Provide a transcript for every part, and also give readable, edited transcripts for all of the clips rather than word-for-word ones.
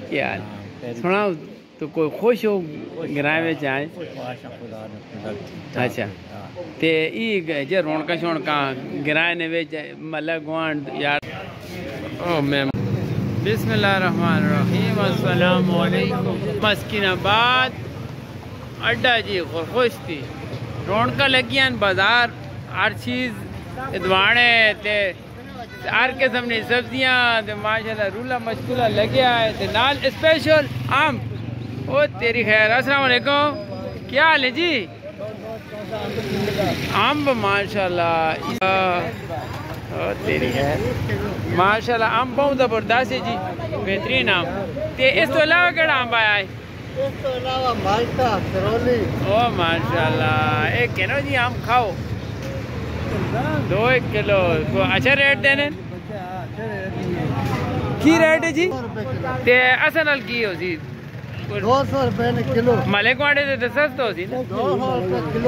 क्या सुनाओ तो कोई खुश हो ग्रां में आए? अच्छा ते ई जे रौनका शौनका ग्रां ने मतलब गुआंढ यार ओ मैं बिस्मिल्लाहिर्रहमानिर्रहीम अस्सलाम वालेकुम। मस्किनाबाद अड्डा जी खुश थी रौनका लगियां बाजार हर चीज़ इदवाने ते हर किस्म की सब्जियां ते माशाल्लाह रूला मशगूला लगे है ते नाल स्पेशल आम। ओ तेरी खैर अस्सलाम वालेकुम क्या हाल है जी? अम्ब माशाल्लाह ओ तेरी खैर माशाल्लाह अम्ब बहुत जबरदस्त है जी बेहतरीन आम। ते इस तो अलावा केड़ा अम्ब आया है? इस तो अलावा माल्टा सरोली। ओ माशाल्लाह एक किलो जी आम खाओ 2 किलो अच्छा रेट देने की रेट है जी? ते असल नाल की हो सी 200 रुपए ने किलो। मलिक वाड़े ते सस्ता हो सी ना 200 रुपए किलो।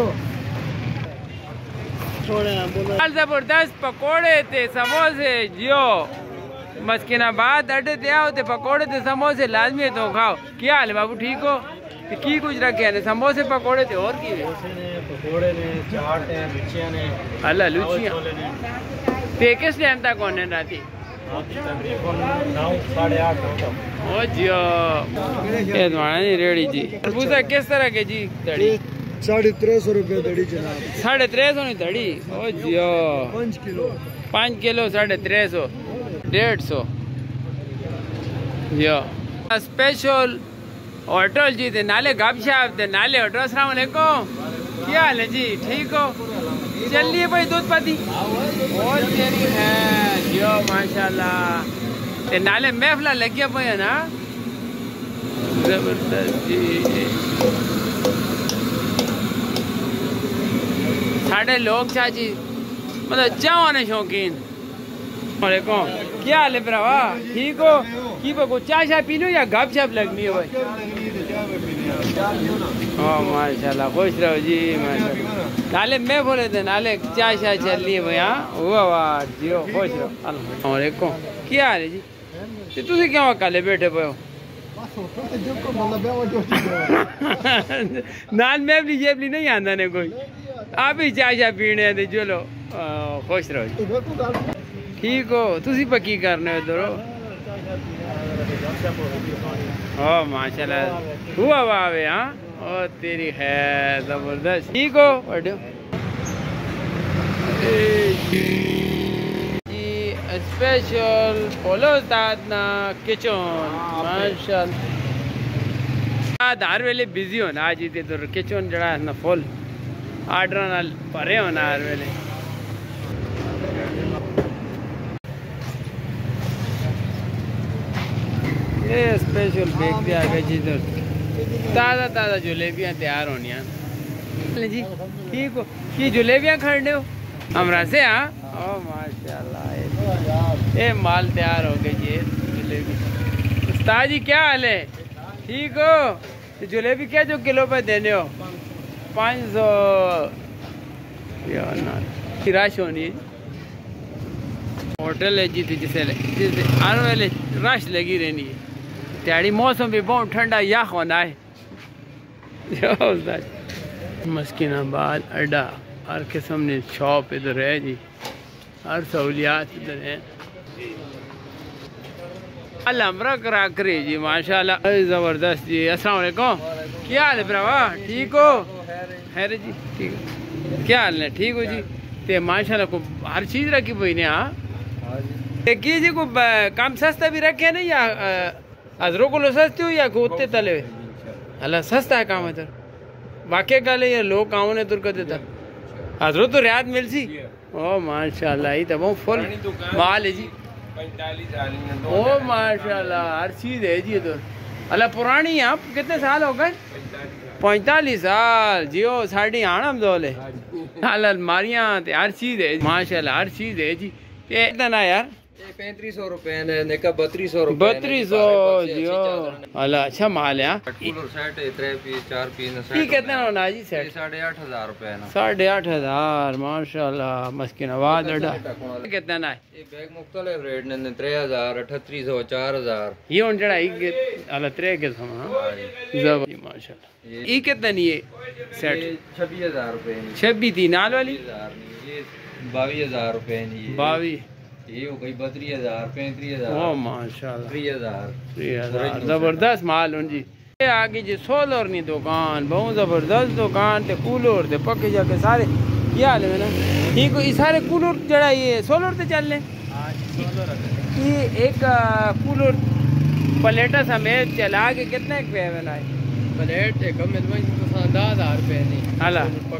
जबरदस्त पकोड़े ते समोसे जियो मस्किनाबाद अड्डे ते आओ ते पकोड़े ते समोसे लाजमी तो खाओ। क्या हाल है बाबू ठीक हो? की कुछ रखे ने समोसे पकोड़े ते और की पकोड़े ने चाट है लुचियां ने अल्लाह लुचियां ते किस टाइम तक होने राती? तकरीबन 9-8:30 तक। ओ जियो ये तुम्हारा नहीं रेडी जी। तरबूजा किस तरह के जी? दड़ी 350 रुपए दड़ी जनाब। 350 नहीं दड़ी ओ जियो 5 किलो 5 किलो 350 150 जियो स्पेशल होटल जी ते नाले गपशप ते नाले होटल। अस्सलाम वालेकुम क्या हाल है जी ठीक हो? चलिए भाई दूध पत्ती और तेरी है जियो माशाल्लाह ते नाले महफिल लगी पे है ना जबरदस्त जी। साढ़े लोग चाची मतलब चाह ने शौकीन। वालेकुम क्या हाल है भरावा ठीक हो? की को चाय शाय पीनो या गप शप लगनी है भाई? ओ माशाल्लाह खुश रहो जी माशाल्लाह। नाले मैं बोले थे नाले चाय शाय चल रही है भाई। हाँ हुआ वाह जियो खुश रहो। अस्सलाम वालेकुम क्या हाल है जी? ते तुसी क्यों काले बैठे पे हो? नाल में भी जेबली नहीं आंदा ने कोई आप ही चाय शाय पीने ते चलो खुश रहो जी ठीक हो? तुसी पर की करने हो इधर? ओ माशाल्लाह हुआ वाह हाँ ओ तेरी है जबरदस्त ठीक हो जी। स्पेशल पोलो दादना किचन माशाल्लाह हर वेले बिजी होना आज ही तो किचन जड़ा ना फुल आर्डर नाल भरे होना हर वेले। ये स्पेशल बेक दिया गया जी तो ताज़ा ताज़ा जलेबियाँ तैयार होनी जी ठीक हो? की जलेबियाँ खरीदे हो हमरा से? हाँ ओ माशाल्लाह ये माल तैयार हो गई जी जलेबी। उस्ताद जी क्या हाल है ठीक हो? जलेबी क्या जो किलो पे देने हो? 500 रश होनी है होटल है जी जिसे हर वेले रश लगी रहनी है। त्याड़ी मौसम भी बहुत ठंडा या होना है। मस्किनाबाद अड्डा हर किस्म ने शॉप इधर है जी हर सहूलियात इधर है। अलमरा करा करे जी माशाल्लाह जबरदस्त जी। अस्सलाम वालेकुम क्या हाल है भरावा ठीक हो? खैर जी ठीक है क्या हाल है ठीक हो जी? ते माशाल्लाह को हर चीज़ रखी हुई ने। हाँ की जी को काम सस्ता भी रखे नहीं या हजरों को सस्ते हो या गोते तले अल्लाह सस्ता है काम इधर वाकई गल है लोग आओ ने तुर कर देता हजरों तो रियायत मिल सी। ओ माशाल्लाह ये तो बहुत फुल माल है जी। ओ माशाल्लाह हर चीज़ है जी इधर अल्लाह पुरानी है। आप कितने साल हो गए? 45 साल जियो साड़ी आनम दोले अलमारियाँ हर चीज़ है माशाल्लाह हर चीज़ है जी। कितना यार 3500 रुपए ने नेका 3200 रुपए 3200 जियो अल्लाह अच्छा माल है। कूलर सेट है 3 पीस 4 पीस ठीक कितना होना जी सेट? 8500 रुपए ना 8500 माशाल्लाह मस्किनाबाद अड्डा कितना ना है? ये बैग मुख्तलिफ रेट ने 3000 3800 4000 ये हुन जड़ा अल्लाह 3 किस्म जबर माशाल्लाह। ये कितना नहीं है सेट? 26,000 रुपए। 26 थी नाल वाली? ये 22,000 रुपए। 22 ये हो गई 32,000, 35,000। ओ माशाल्लाह 30,000। जबरदस्त माल हूँ जी। ये आगे जी सोलर नी दुकान, बहुत जबरदस्त दुकान ते कूलर ते पक्के जाके सारे क्या हाल है ना ठीक हो। ये सारे कूलर जड़ा ये सोलर ते चल रहे। ये एक कूलर प्लेटा समेत चला के कितने पे है बनाए? प्लेट कम में 10,000 रुपए नहीं। हाला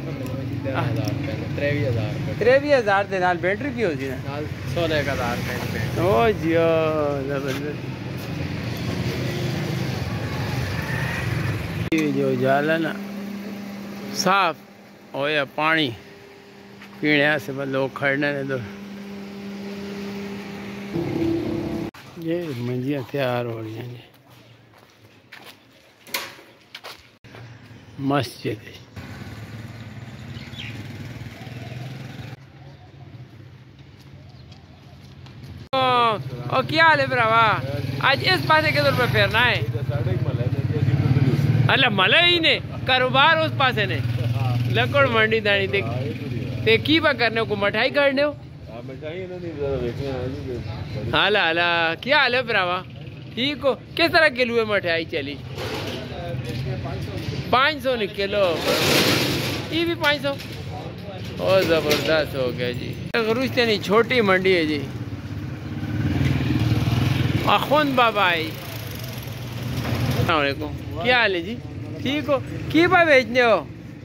23,000 दे नाल बैटरी की होती ना 16,000 रुपए। ओ जियो जबरदस्त। ये जो जाला ना साफ होया पानी पीने से लोग खड़ने ने तो ये मंजियाँ तैयार हो रही हैं जी। मस्जिद है। ओ क्या हाल है भरावा? आज इस पासे किधर पे फेरना है? अल्लाह मला ही ने कारोबार उस पासे ने लकड़ मंडी दानी ते की बा करने को मठाई करने हो? हाला हाला क्या हाल है भरावा? ठीक हो? किस तरह किलो है मठाई चली? 500 ने किलो। ये भी 500। ओ जबरदस्त हो गया जी। रुश्ते नहीं छोटी मंडी है जी। अखुन बाबाई क्या हाल है जी? ठीक हो? की बा बेचने हो?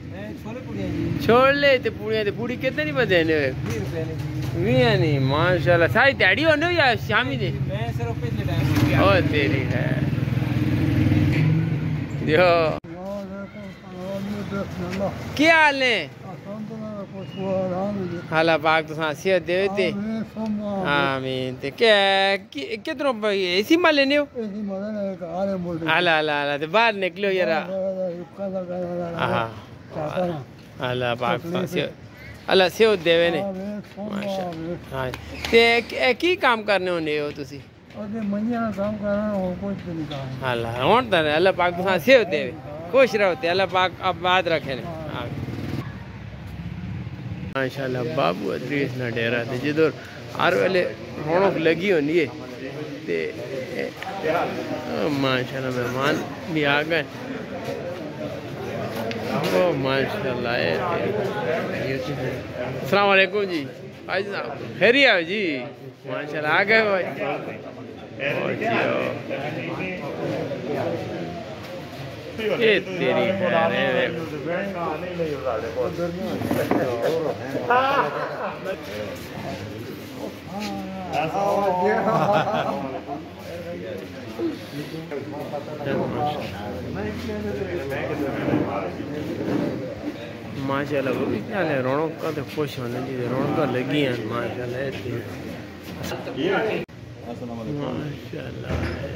छोले ते पूड़ी कितने नहीं बदेने? 20 नहीं माशाल्लाह। सारी दिहाड़ी होने या शामी दे? ओ तेरी है जो क्या हाल है? हाला पाक तो सेहत दे थे। आमीन। ते क्या कितनों ऐसी माल लेने हो? हाला हाला हाला ते बाहर निकलो यार। हाँ अल्लाह पाक अल्लाह सेहत देवे ने माशाल्लाह। हाँ ते की काम करने होने हो तुसी? अल्लाह हुण तो अल्लाह पाक तुसा सेहत देवे, खुश रहो ते अल्लाह पाक आबाद रखे ने माशाल्लाह। बाबू अदरीस ना डेरा ते जिधर हर वेले रौनक लगी होनी है ते माशाल्लाह मेहमान भी आ गए। ओ माशाल्लाह। अस्सलाम वालेकुम जी भाई साहब, खैरियत है जी? माशाल्लाह आ गए भाई। ये तेरी माशाल्लाह रौनक का तो खुश होने जी। रौनक लगी हैं माशाल्लाह माशाल्लाह।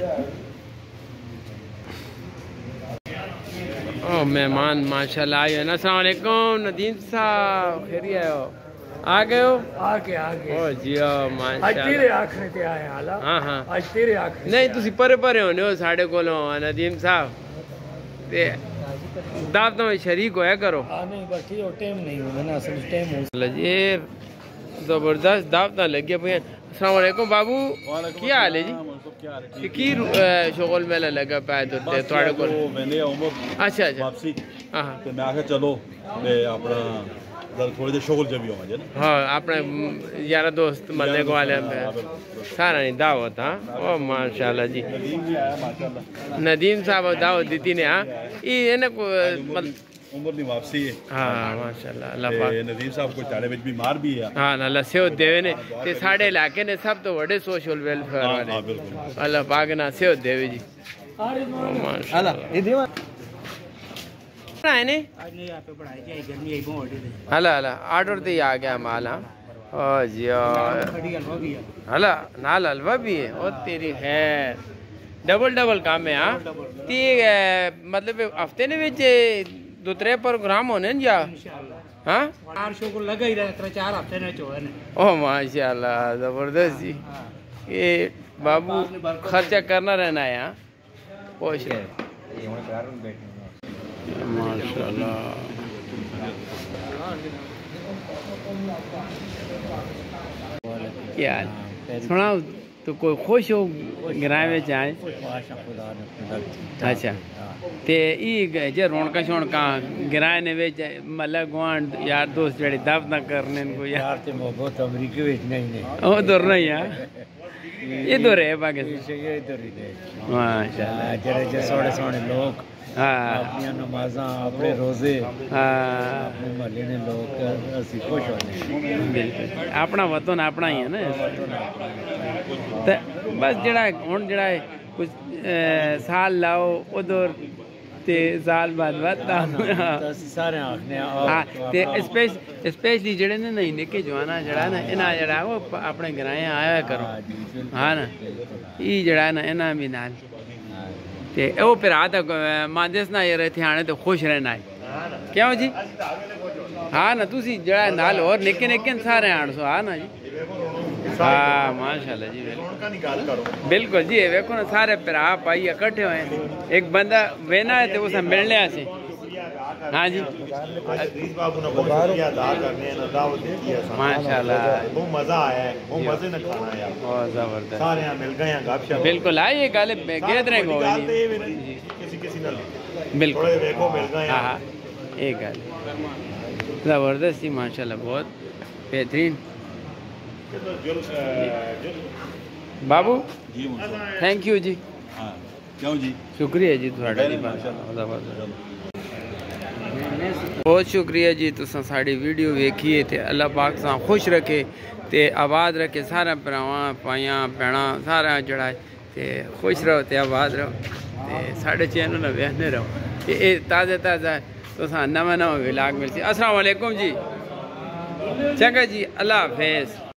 ओ मेहमान माशाल्लाह आए ना। अस्सलाम वालेकुम नदीम साहब, खैरियत हो? आ गए हो? आके ओ जियो माशाल्लाह। आज तेरे आखने ते आए हाला। हाँ हाँ आज तेरे आखने नहीं तुसी परे परे होने हो साढ़े कोलों नदीम साहब ते दावत में शरीक होया करो। नहीं बाकी वो टाइम नहीं हो ना असल टाइम हो। ये जबरदस्त दावत लगे पे। अस्सलाम वालेकुम बाबू, क्या हाल है जी? की शगल मेला लगा पाया तो थोड़े को मैंने उम्र अच्छा अच्छा वापसी हाँ ते मैं आखे चलो मैं अपना थोड़ी देर शगल जब भी होगा ना। हाँ अपने यारा दोस्त मलने को वाले सारा नहीं दावत। हाँ ओ माशाल्लाह जी। नदीम साहब दावत दी ने। हाँ ये ना को उम्र दी वापसी है। हाँ माशाल्लाह अल्लाह पाक। नदीम साहब को चाड़े में बीमार भी है। हाँ अल्लाह सेहत देवे ने ते साढ़े इलाके ने सब तो बड़े सोशल वेलफेयर वाले। अल्लाह पाक ना सेहत देवे जी। माशाल्लाह है ने हला हला ऑर्डर तो आ गया माल। हाँ ओ जी हला नाल हलवा भी है। ओ तेरी खैर डबल काम है। हाँ ती मतलब हफ्ते ने विच 2-3 प्रोग्राम होने या? हाँ 4 शो को लगा ही रहा 3-4 हफ्ते ने चोए ने। ओ माशाल्लाह जबरदस्त जी। ये बाबू खर्चा करना रहना है। हाँ खुश रहे माशाल्लाह। क्या हाल? सुनाओ तो कोई खुश हो ग्रां में आए? अच्छा ते ई जे रौनक शौनक ग्रां ने विच मतलब गुआंढ यार दोस्त जेह्ड़े दावत करने को यार ते मोहब्बत अमेरिका विच नहीं ने उधर नहीं है इधर है पाकिस्तान इधर ही ने माशाल्लाह जेड़े सोहने सोहने लोग हाँ अपनी नमाज़ां अपने रोजे हाँ अपने महल्ले ने लोग असी खुश होने बिल्कुल अपना वतन अपना ही है ना ते बस जड़ा हुन जड़ा कुछ साल लाओ उधर ते साल बाद वता सारे आखने हाँ ते स्पेशली जेड़े ने नहीं निके जवाना जड़ा ना इना जड़ा वो अपने ग्रां आया करो हाँ ना ई जड़ा ना इना भी नाल ते ओ फिर आ तक मांदेस ना यार इत्थे आने तो खुश रहना है क्यों जी हाँ ना तुसी जड़ा नाल और निके निके सारे आन सो हाँ ना जी हाँ माशाल्लाह जी बिल्कुल जी वेखो ना सारे भरा भाई इकट्ठे हुए एक बंदा वेना है तो उसे मिलने आसे हाँ जी माशाल्लाह बहुत मजा आया है बहुत मजे ने खाना यार बहुत जबरदस्त सारे यहाँ मिल गए हैं गपशप बिल्कुल आइए गल गैदरिंग हो गई किसी ने बिल्कुल थोड़े देखो मिल गए हाँ हाँ एक गल जबरदस्त थी माशाल्लाह बहुत बेहतरीन बाबू जी थैंक यू जी हाँ क्यों जी शुक्रिया जी थोड़ा जी बहुत शुक्रिया जी तुसां साड़ी वीडियो वेखिए ते अल्लाह पाक सा खुश रखे ते आबाद रखे सारा भरावां पाइयां भैणां सारा जड़ा ते खुश रहो ते आबाद रहो ते साढ़े चैनल में वेखते रहो ते ताज़ा ताज़ा तुसां नवा नवा व्लॉग मिलसी। अस्सलाम वालेकुम जी चंगा जी अल्लाह हाफिज़।